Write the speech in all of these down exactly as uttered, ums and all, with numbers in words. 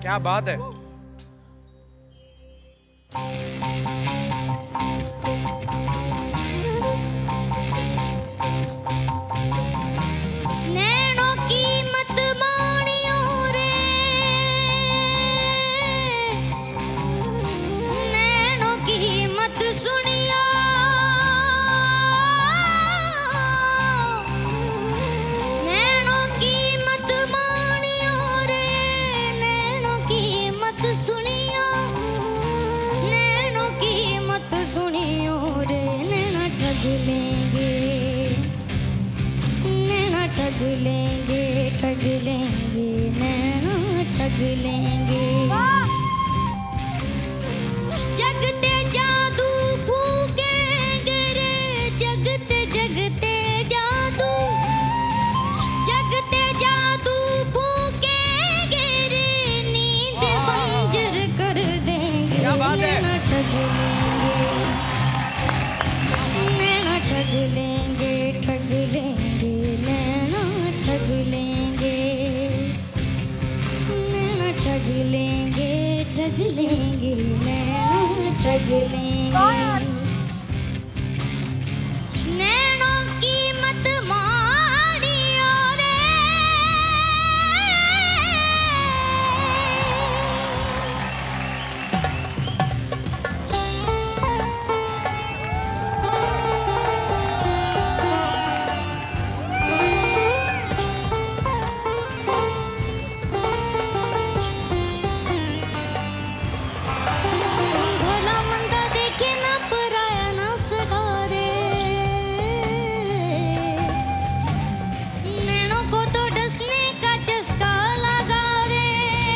क्या बात है। नैनों की मत मानियो रे, नैनों की मत सुनियो, नैनों की मत मानियो रे, नैनों की मत सुनियो, नैनों की मत सुनियो रे, नैना ठग लेंगे, नैना ठग लेंगे, ठग लेंगे, नैना ठग लेंगे। जगते जादू फूकेंगे रे, जगते जगते जादू, जगते जादू फूकेंगे रे, नींद बंजर कर देंगे। क्या बात है? नैना ठग लेंगे, नैना ठग लेंगे, ठग लेंगे, नैना ठग लेंगे, नैना ठग लेंगे, ठग लेंगे, नैना ठग लेंगे। नैनों की मत मानियो रे, भला मंदा देखे ना पराया ना सगारे, नैनों को तो डसने का चस्का लगा रे।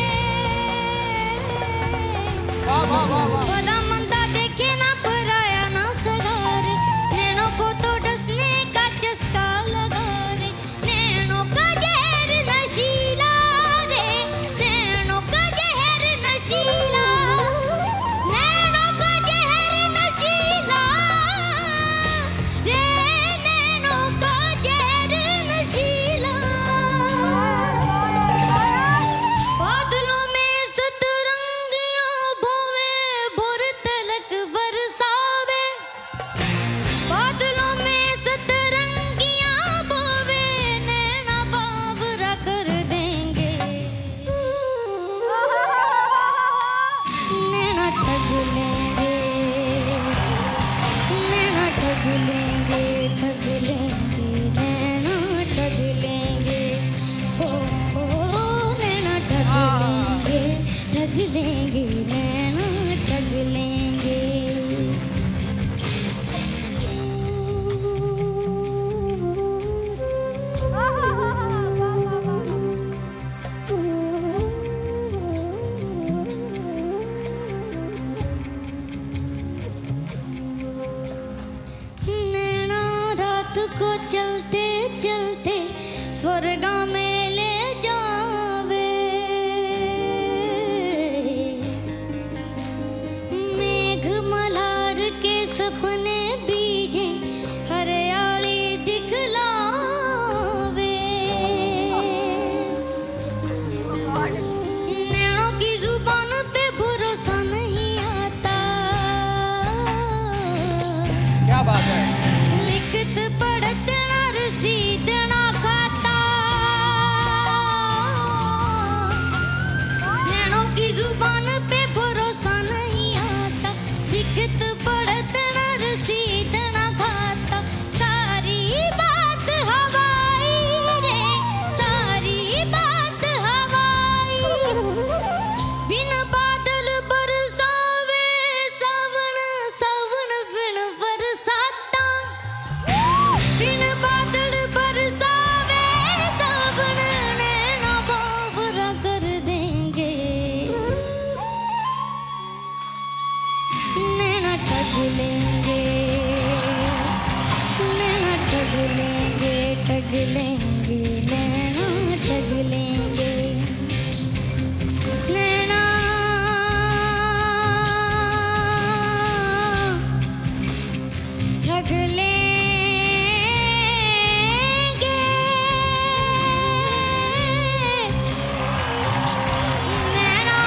वाह वाह वाह वाह। भला मंदा देखे ना पराया ना सगारे, नैनों को तो डसने का चस्का लगा रे, नैनों का जहर नशीला रे, नैनों का जहर नशीला, नैनों का जहर नशीला रे, नैनों का जहर नशीला। बादलों में सतरंगियां भोवे, भोर तलक बरसावे, बादलों में सतरंगियां बोवे, नैना बावरा कर देंगे। नैना ठग लेंगे, नैना ठग लेंगे, ठग लेंगे, नैना ठग लेंगे, ओ ओ नैना ठग लेंगे, ठग लेंगे, नैना ठग लेंगे। नैना रात को चलते चलते स्वर्गा में ले जावे, मेघ मल्हार के सपने बीजे हरियाली दिखलावे। नैनों की जुबान पे भरोसा नहीं आता, क्या बात है। लिखत पढ़त ना रसीद ना खाता, नैनों की जुबान पे भरोसा नहीं आता, लिखत पढ़त ना रसीद ना खाता, सारी बात हवाई रे, सारी बात हवाई, बिन बादल बरसावे सावन, सावन बिन बरसाता, बिन बादल बरसावे सावन, नैना बावरा कर देंगे। नैना ठग लेंगे, नैना ठग लेंगे, ठग लेंगे, नैना ठग लेंगे, नैना ठग लेंगे। नैना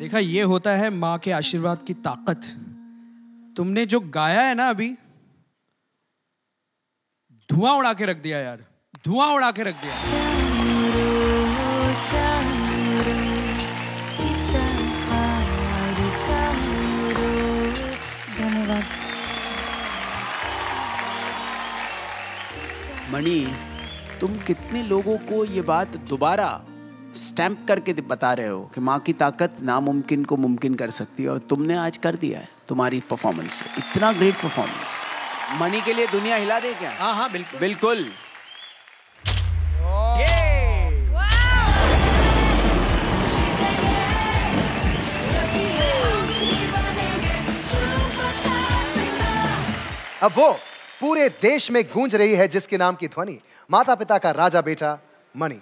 देखा, ये होता है माँ के आशीर्वाद की ताकत। तुमने जो गाया है ना अभी, धुआं उड़ा के रख दिया यार, धुआं उड़ा के रख दिया। मणि, तुम कितने लोगों को ये बात दोबारा स्टैंप करके बता रहे हो कि माँ की ताकत नामुमकिन को मुमकिन कर सकती है, और तुमने आज कर दिया है तुम्हारी परफॉर्मेंस से। इतना ग्रेट परफॉर्मेंस। मणि के लिए दुनिया हिला दे क्या? हाँ हाँ बिल्कुल बिल्कुल। अब वो पूरे देश में गूंज रही है जिसके नाम की ध्वनि, माता पिता का राजा बेटा मणि।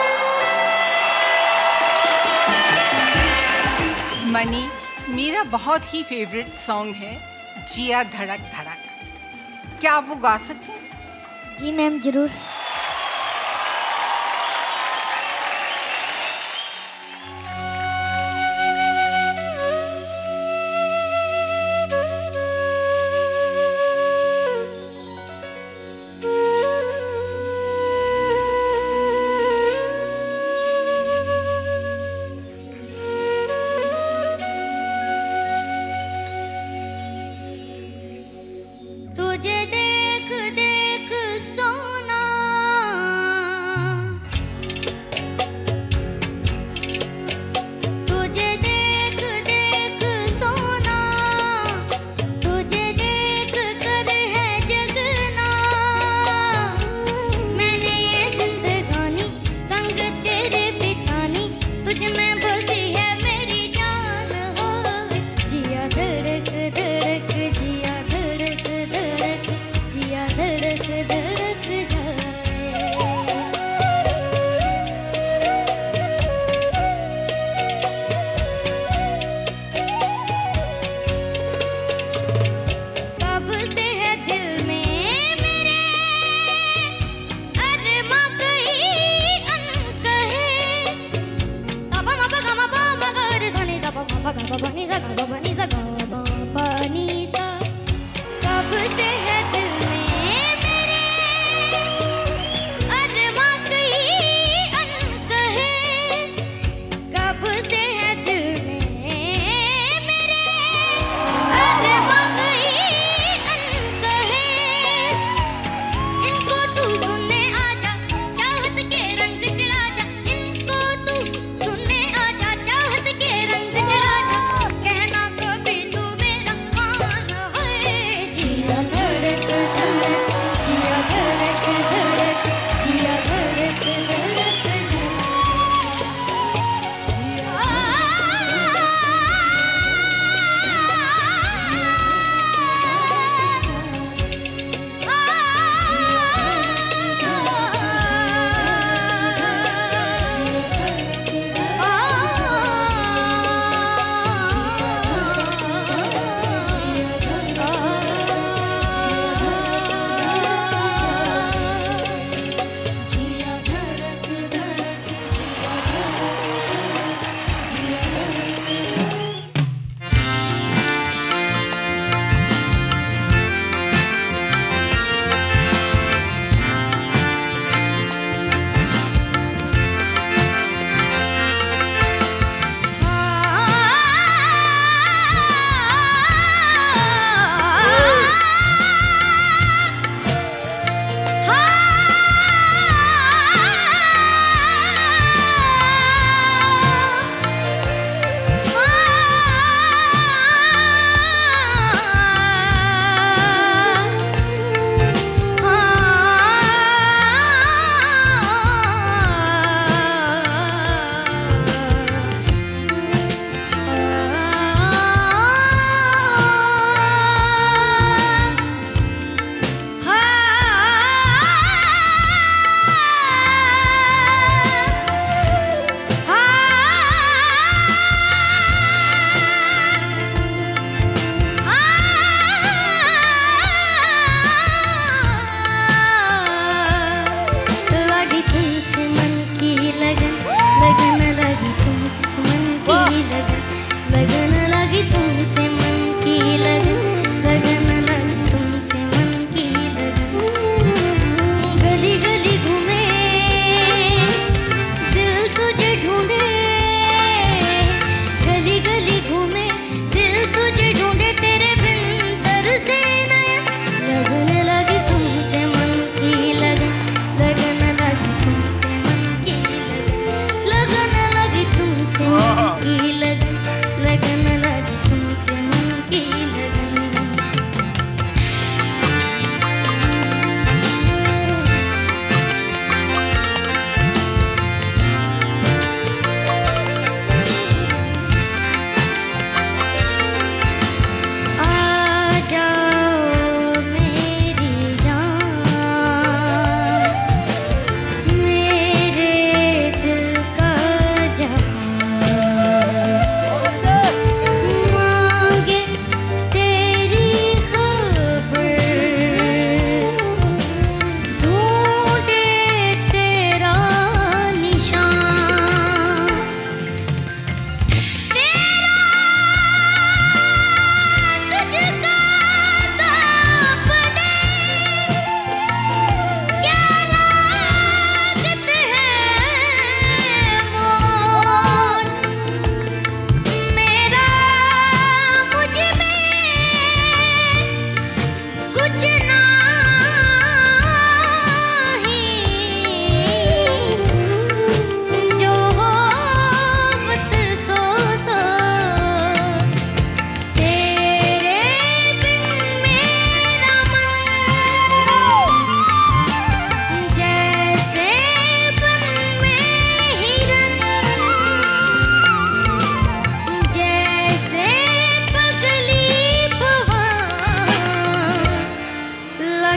मणि, मेरा बहुत ही फेवरेट सॉन्ग है जिया धड़क धड़क। क्या आप वो गा सकते हैं? जी मैम जरूर। तुझे देख देख सोना, तुझे देख देख सोना, तुझे देख कर है जगना। मैंने ये जिंदगानी संग तेरे बितानी, तुझ में बसी है मेरी जान हो। जिया धड़क धड़क, जिया धड़क धड़क,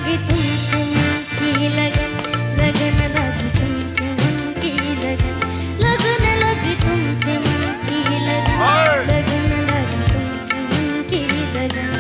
लगी तुमसे मन की लगन, लगन लगी तुमसे मन की लगन, लगन लगी तुमसे मन की लगन, लगन लगी तुमसे मन की लगन।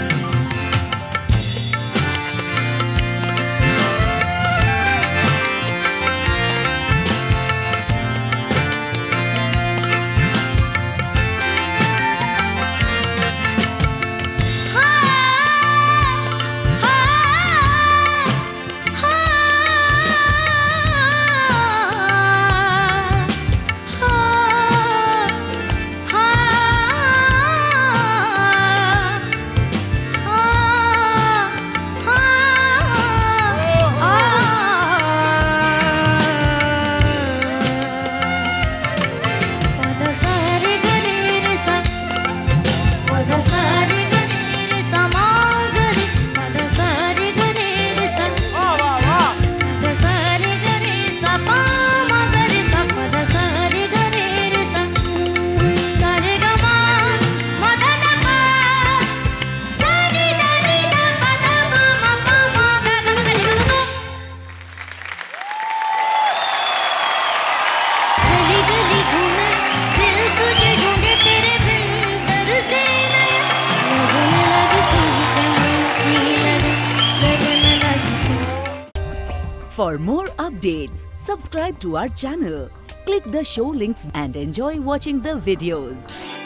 For more updates, subscribe to our channel, click the show links and enjoy watching the videos.